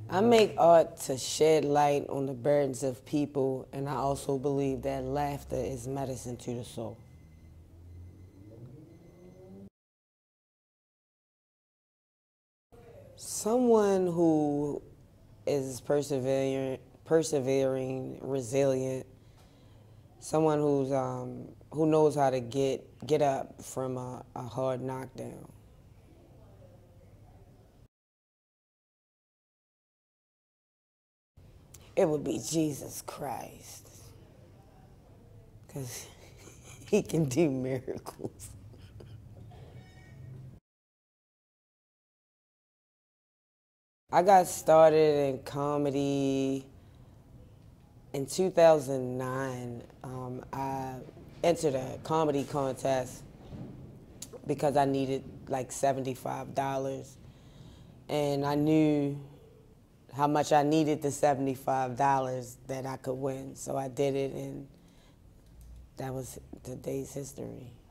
I make art to shed light on the burdens of people, and I also believe that laughter is medicine to the soul. Someone who is persevering, resilient, someone who knows how to get up from a hard knockdown. It would be Jesus Christ, because he can do miracles. I got started in comedy in 2009. I entered a comedy contest because I needed like $75. And I knew how much I needed the $75 that I could win. So I did it, and that was today's history.